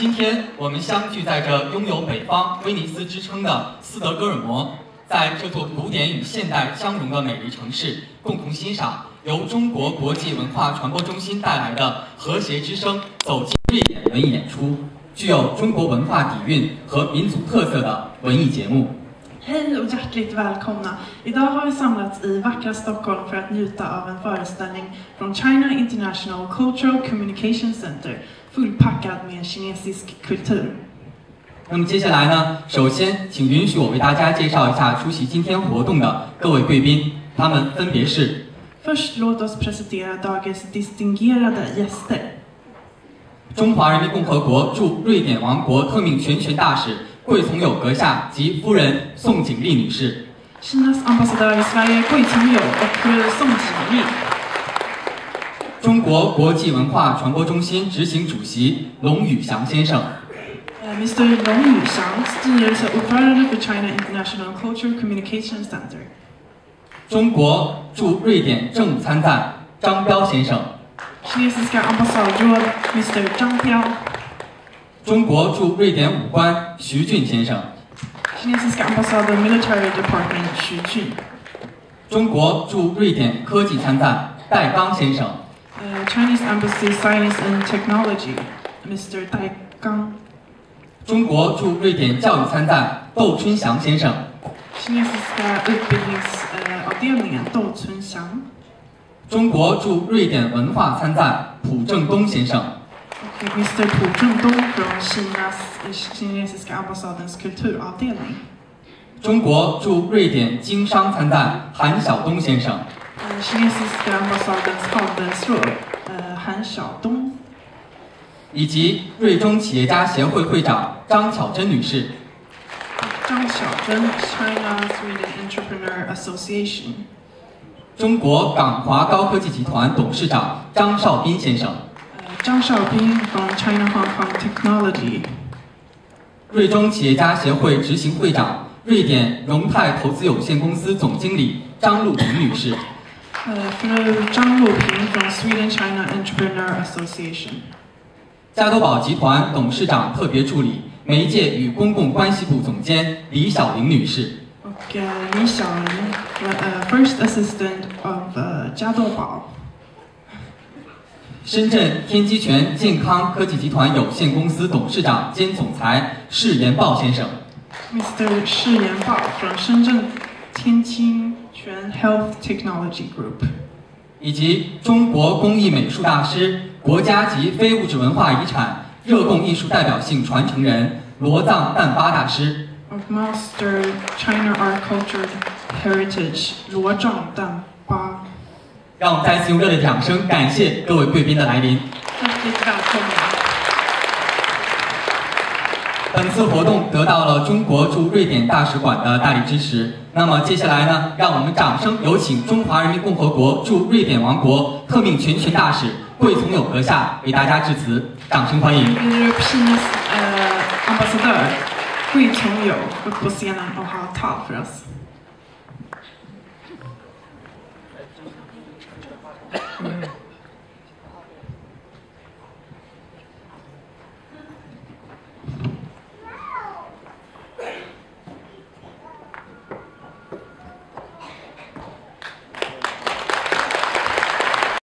今天我们相聚在这拥有北方威尼斯之称的斯德哥尔摩，在这座古典与现代相融的美丽城市，共同欣赏由中国国际文化传播中心带来的和谐之声走进瑞典文艺演出，具有中国文化底蕴和民族特色的文艺节目。 Hej och hjärtligt välkomna! Idag har vi samlats i vackra Stockholm för att njuta av en föreställning från China International Cultural Communication Center, fullpackad med kinesisk kultur. 那么接下来呢，首先请允许我为大家介绍一下出席今天活动的各位贵宾，他们分别是。 Först låt oss presentera dagens distingerade gäster. 中华人民共和国驻瑞典王国特命全权大使桂从友阁下及夫人宋景丽女士。 Kinas ambassadör i Sverige 桂从友 och fru 宋景丽。 中国国际文化传播中心执行主席龙宇翔先生。 Mr. 龙宇翔 styrelseordförande för China International Cultural Communication Center. 中国驻瑞典政务参赞张彪先生。 Kinesiska ambassadör Mr. 张彪。 中国驻瑞典武官徐俊先生。 Kinesiska ambassadör Military Department 徐俊。 中国驻瑞典科技参赞戴刚先生。 Chinese Embassy Science and Technology Mr. 戴刚。 中国驻瑞典教育参赞窦春祥先生。 Kinesiska utbildningsavdelningen 窦春祥。 中国驻瑞典文化参赞朴正东先生。 Mr. 朴正东 från Kinesiska ambassadens kulturavdelning. 中国驻瑞典经商参赞韩晓东先生。 Kinesiska ambassadens handelsråd 韩晓东。 以及瑞中企业家协会会长张巧珍女士。 张巧珍 China Sweden Entrepreneur Association. 中国港华高科技集团董事长张少斌先生。 张少斌 from China Hong Kong Technology. 瑞中企业家协会执行会长、瑞典荣泰投资有限公司总经理张路平女士。 Fru 张路平 from Sweden China Entrepreneur Association. 加多宝集团董事长特别助理、媒介与公共关系部总监李小玲女士。 李小玲 First Assistant of 加多宝。 深圳天基泉健康科技集团有限公司董事长兼总裁释延豹先生。 Mr. 释延豹 from 深圳天基泉 Health Technology Group. 以及中国工艺美术大师、国家级非物质文化遗产热贡艺术代表性传承人罗藏旦巴大师。 Of Master China Art Culture Heritage 罗藏旦巴。 让我们再次用热烈的掌声感谢各位贵宾的来临。本次活动得到了中国驻瑞典大使馆的大力支持。那么接下来呢，让我们掌声有请中华人民共和国驻瑞典王国特命全权大使桂从友阁下为大家致辞，掌声欢迎。 Ambassadör 桂从友 upp på scenen och ha tal för oss.